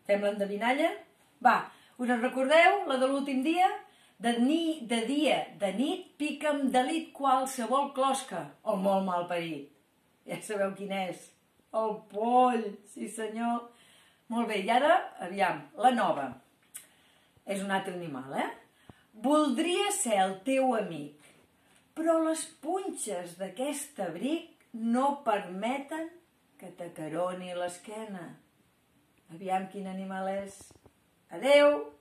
Fem l'endevinalla? Va, us en recordeu, la de l'últim dia? De dia, de nit, pica'm delit qualsevol closca, o molt mal parit. Ja sabeu quin és. El poll, sí senyor. Molt bé, i ara, aviam, la nova. És un altre animal, Voldria ser el teu amic, però les punxes d'aquest abric no permeten que t'acaroni l'esquena. Aviam quin animal és. Adeu!